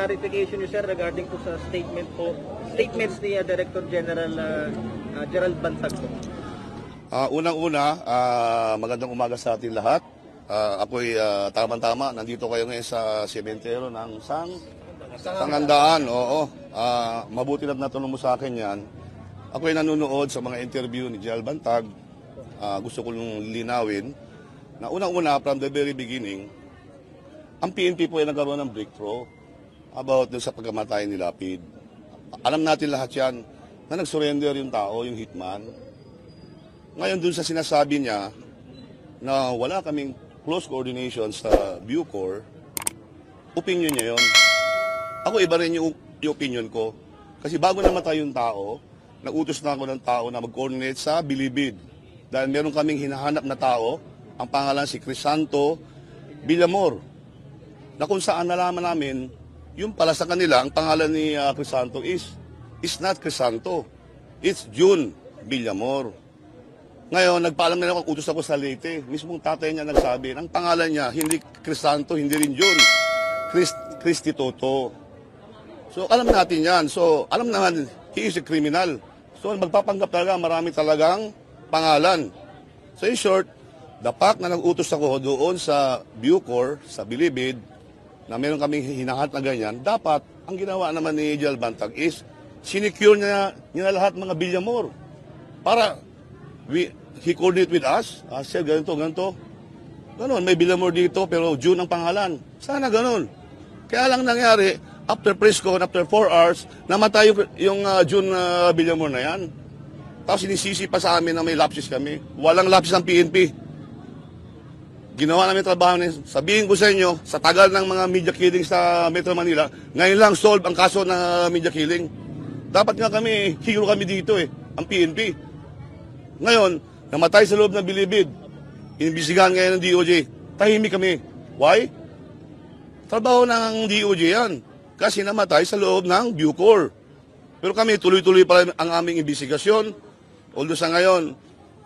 clarification niyo, sir, regarding po sa statements ni Director General Gerald Bantag po. Unang-una, magandang umaga sa ating lahat. Ako'y tama-tama, nandito kayo ngayon sa sementeryo ng Sangandaan. Oo, mabuti na't natanong mo sa akin yan. Ako'y nanonood sa mga interview ni Gerald Bantag. Gusto ko nung linawin na unang-una, from the very beginning, ang PNP po ay nagkaroon ng breakthrough about sa pagkamatay ni Lapid. Alam natin lahat yan na nag-surrender yung tao, yung hitman. Ngayon dun sa sinasabi niya na wala kaming close coordination sa Bucor, opinion niya yon. Ako iba rin yung opinion ko. Kasi bago namatay yung tao, nagutos na ako ng tao na mag-coordinate sa Bilibid. Dahil meron kaming hinahanap na tao, ang pangalan si Crisanto Villamor, na kung saan nalaman namin, yung pala sa kanila, ang pangalan ni Crisanto is not Crisanto. It's June Villamor. Ngayon, nagpaalam na ako, utos ako sa Leyte. Mismong tatay niya nagsabi, ang pangalan niya, hindi Crisanto, hindi rin June. Cristi Toto. So, alam natin yan. So, alam naman, he is a criminal. So, magpapanggap talaga, marami talagang pangalan. So, in short, the fact na nag-utos ako doon sa Bucor, sa Bilibid, na meron kaming hinahat na ganyan, dapat, ang ginawa naman ni Gerald Bantag is, sinecure niya lahat mga Villamor. Para, he coordinate with us, sir, ganito. Ganon, may Villamor dito, pero June ang pangalan. Sana ganon. Kaya lang nangyari, after press con, after 4 hours, namatay yung June Villamor na yan. Tapos sinisisi pa sa amin na may lapses kami. Walang lapses ang PNP. Ginawa namin trabaho niya. Sabihin ko sa inyo, sa tagal ng mga media killing sa Metro Manila, ngayon lang solve ang kaso ng media killing. Dapat nga kami, hero kami dito ang PNP. Ngayon, namatay sa loob ng Bilibid. Inimbisigahan ngayon ng DOJ. Tahimik kami. Why? Trabaho ng DOJ yan. Kasi namatay sa loob ng Bucor. Pero kami, tuloy-tuloy pa ang aming investigasyon. Although sa ngayon,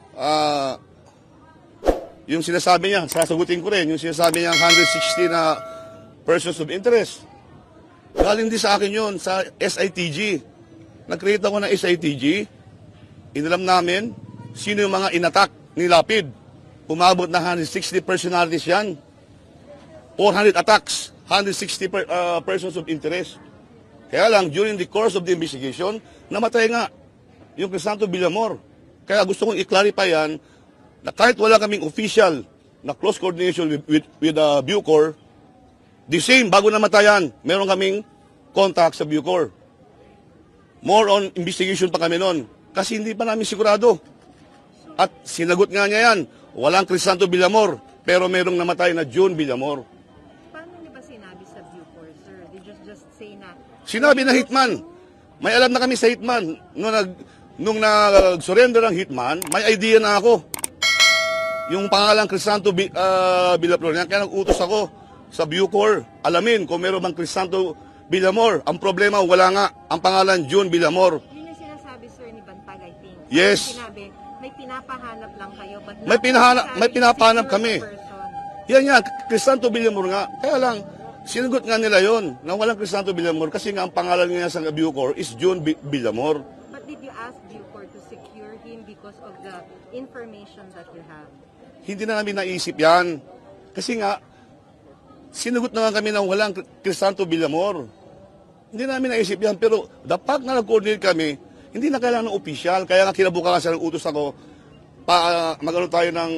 yung sinasabi niya, sasagutin ko rin, yung sinasabi niya 160 na persons of interest. Galing din sa akin yun, sa SITG. Nag-create ako ng SITG. Inalam namin, sino yung mga inattack ni Lapid. Umabot na 160 personalities yan. 400 attacks, 160 persons of interest. Kaya lang, during the course of the investigation, namatay nga yung Crisanto Villamor. Kaya gusto kong i-clarify yan, na kahit wala kaming official na close coordination with Bucor, the same, bago namatayan, meron kaming contact sa Bucor. More on investigation pa kami noon. Kasi hindi pa namin sigurado. At sinagot nga niya yan, walang Crisanto Villamor, pero merong namatay na June Villamor. Paano niyo ba sinabi sa Bucor, sir? Did you just say na... Sinabi na hitman. May alam na kami sa hitman. Nung nag-surrender ang hitman, may idea na ako. Yung pangalan Crisanto Villamor niya, kaya nag-utos ako sa Bucor. Alamin kung meron bang Crisanto Villamor. Ang problema, wala nga. Ang pangalan, June Villamor. Yun yung sinasabi, sir, ni Bantag, I think. Yes. Sinabi, may pinapahanap lang kayo, but may pinapahanap kami. Person. Yan nga, Crisanto Villamor nga. Kaya lang, sinagot nga nila yon na walang Crisanto Villamor kasi nga ang pangalan niya sa Bucor is June Villamor. But did you ask Bucor to secure him because of the information that you have? Hindi na namin naisip yan. Kasi nga, sinagot na nga kami na walang Crisanto Villamor. Hindi namin naisip yan. Pero the fact na nag-coordinate kami, hindi na kailangan ng opisyal. Kaya nga kinabukasan ng utos ako, mag-ano tayo ng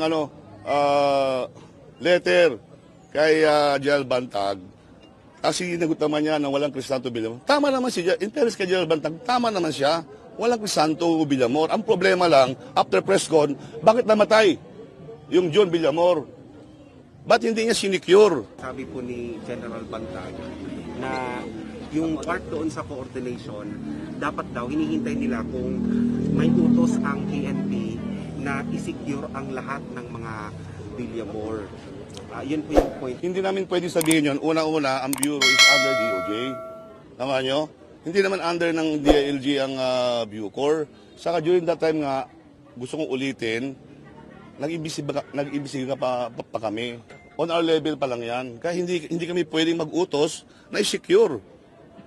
letter kay Gerald Bantag. Kasi sinagot naman niya na walang Crisanto Villamor. Tama naman si Gerald. In fairness kay Gerald Bantag, tama naman siya. Walang Crisanto Villamor. Ang problema lang, after press con, bakit namatay yung June Villamor? Ba't hindi niya sinecure? Sabi po ni General Bantag na yung part doon sa coordination, dapat daw hinihintay nila kung may utos ang PNP na isecure ang lahat ng mga Villamor. Yun po yung point. Hindi namin pwede sabihin yun. Una-una, ang Bureau is under DOJ. Tama nyo? Hindi naman under ng DILG ang Bucor. Saka during that time nga, gusto kong ulitin, nag-imbisiga pa kami. On our level pa lang yan. Kaya hindi kami pwedeng mag-utos na i-secure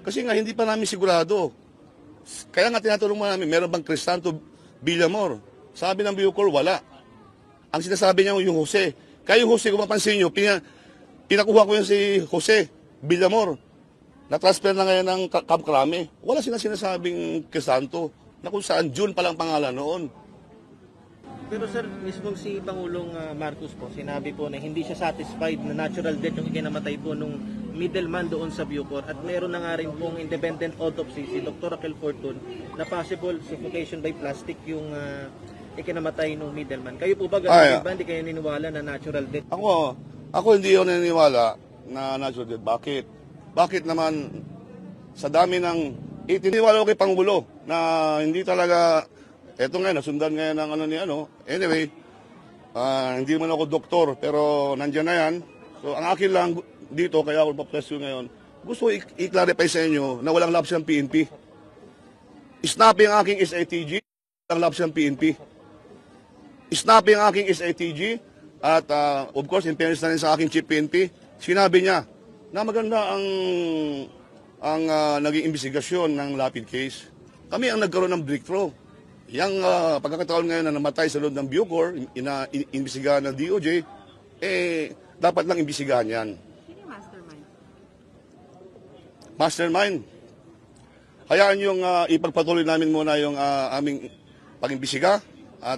Kasi nga, hindi pa namin sigurado. Kaya nga tinatanong mo namin, meron bang Crisanto Villamor? Sabi ng Bucor, wala. Ang sinasabi niya yung Jose. Kaya yung Jose, kung mapansin nyo, pinakuha ko yung si Jose Villamor. Na-transfer na ngayon ng Camp Crame. Wala sinasabing Crisanto na kung saan June pa lang pangalan noon. Pero sir, mismong si Pangulong Marcos po, sinabi po na hindi siya satisfied na natural death yung ikinamatay po nung middleman doon sa Bucor. At meron na nga rin pong independent autopsy si Dr. Raquel Fortun na possible suffocation by plastic yung ikinamatay nung middleman. Kayo po ba ganun ba? Hindi kayo niniwala na natural death? Ako hindi ako naniniwala na natural death. Bakit? Bakit naman sa dami ng itiniwala ko kay Pangulo na hindi talaga eto ngayon, nasundan ngayon ng Anyway, hindi man ako doktor, pero nandiyan na yan. So, ang akin lang dito, kaya ako papresyo ngayon, gusto i-clarify sa inyo na walang labs ang PNP. Snappy ang aking SATG, walang labs ang PNP. Snappy ang aking SATG, at of course, in fairness na rin sa aking chief PNP, sinabi niya na maganda ang naging investigasyon ng lapid case. Kami ang nagkaroon ng breakthrough. Yang pagkakataon ngayon na namatay sa loob ng Bucor, inimbisigahan ng DOJ, dapat lang imbisigahan yan. Sino yung mastermind? Mastermind. Hayaan yung ipagpatuloy namin muna yung aming pag-imbisiga at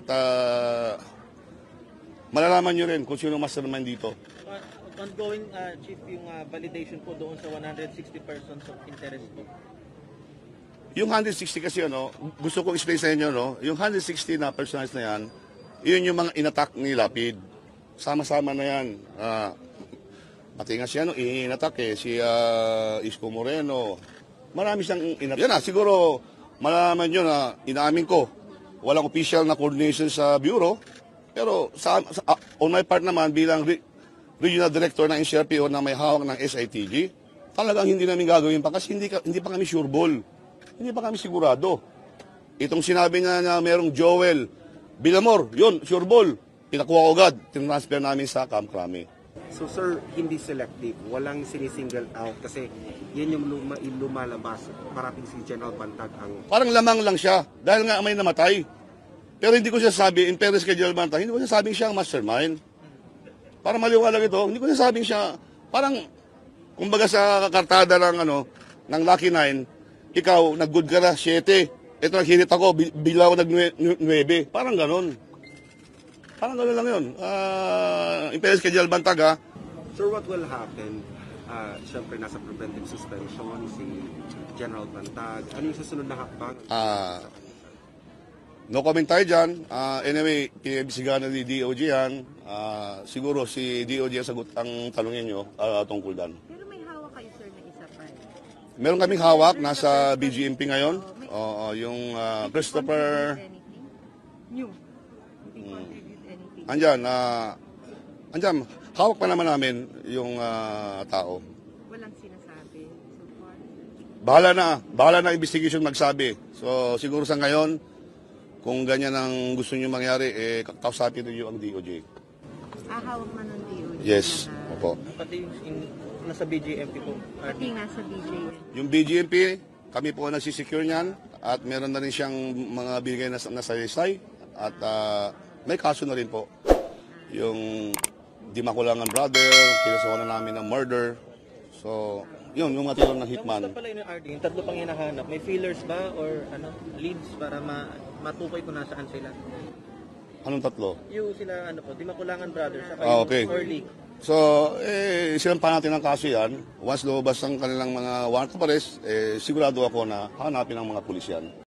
malalaman nyo rin kung sino mastermind dito. Ongoing, Chief, yung validation po doon sa 160 persons of interest po. Yung 160 kasi gusto ko explain sa inyo, yung 160 na personals na yan, yun yung mga inattack ni Lapid. Sama-sama na yan. Pati nga siya, inattack si Isko Moreno. Marami siyang inattack. Yan siguro malalaman nyo na inaamin ko, walang official na coordination sa Bureau, pero on my part naman bilang Regional Director ng NCRPO na may hawak ng SITG, talagang hindi namin gagawin pa kasi hindi pa kami sure ball. Hindi pa kami sigurado. Itong sinabi niya na merong Joel Villamor, yun, sure ball. Pinakuha ko agad, tinransfer namin sa Camp Crame. So sir, hindi selective, walang sinisingle out kasi yan yung lumalabas. Parating si General Bantag ang... Parang lamang lang siya dahil nga may namatay. Pero hindi ko siya sabi, in fairness kay General Bantag, hindi ko siya sabing siya ang mastermind. Para maliwanag ito, hindi ko siya sabing siya, parang, kumbaga sa kartada ng Lucky 9, ikaw, nag-good ka na, 7. Ito, naghinit ako, bilaw nag-9. Parang ganon. Parang ganon lang yun. In fairness kay General Bantag, Sir, what will happen? Siyempre, nasa preventive suspension si General Bantag. Ano yung susunod na hakbang? No comment tayo dyan. Anyway, pinibisigahan na ni DOJ yan. Siguro si DOJ ang sagot ang tanongin nyo tungkol dan. Pero may hawak kayo, sir, na isa pa. Meron kaming hawak, nasa BGMP ngayon. Yung Christopher... New. Hindi contribute anything. Andyan, hawak pa naman namin yung tao. Walang sinasabi so far. Bahala na investigation magsabi. So siguro sa ngayon, kung ganyan ang gusto nyo mangyari, kausapin nyo ang DOJ. Hawak man ng DOJ. Yes, na- opo. Pati yung nasa BGMP po. Pati nasa BJ. Yung BGMP, kami po ang nagsisecure niyan at meron na rin siyang mga bigay na saysay at may kaso na rin po. Yung Di Makulangan brother, kinasuhan na namin ng murder. So, yun, yung mga tilong ng hitman. Kamusta pala yung RD? Yung tatlo pang hinahanap. May feelers ba or leads para matukoy kung nasaan sila? Anong tatlo? Yung sila, Di Makulangan brothers, saka Okay. yung Orly. So, silampan natin ang kaso yan. Once lumabas ang kanilang mga warrant of arrest, sigurado ako na hanapin ang mga pulis yan.